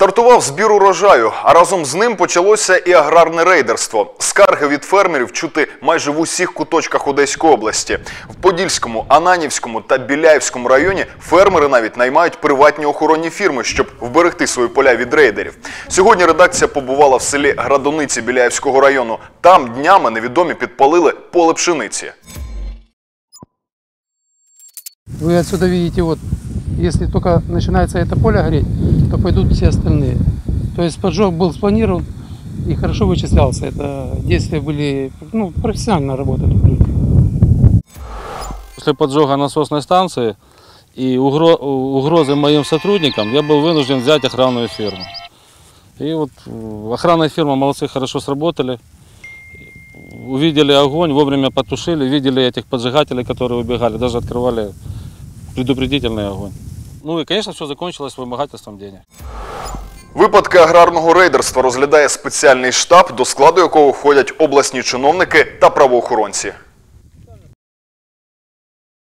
Стартував збір урожаю, а разом з ним почалося і аграрне рейдерство. Скарги від фермерів чути майже в усіх куточках Одеської області. В Подільському, Ананівському та Біляївському районі фермери навіть наймають приватні охоронні фірми, щоб вберегти свої поля від рейдерів. Сьогодні редакція побувала в селі Градониці Біляївського району. Там днями невідомі підпалили поле пшениці. Вы отсюда видите, вот, если только начинается это поле гореть, то пойдут все остальные. То есть поджог был спланирован и хорошо вычислялся. Это действия были, профессионально работали люди. После поджога насосной станции и угрозы моим сотрудникам я был вынужден взять охранную фирму. И вот охранная фирма, молодцы, хорошо сработали. Увидели огонь, вовремя потушили, видели этих поджигателей, которые убегали, даже открывали предупредительный огонь. Ну и, конечно, все закончилось вымогательством денег. Випадки аграрного рейдерства розглядає спеціальний штаб, до складу якого входять обласні чиновники та правоохоронці.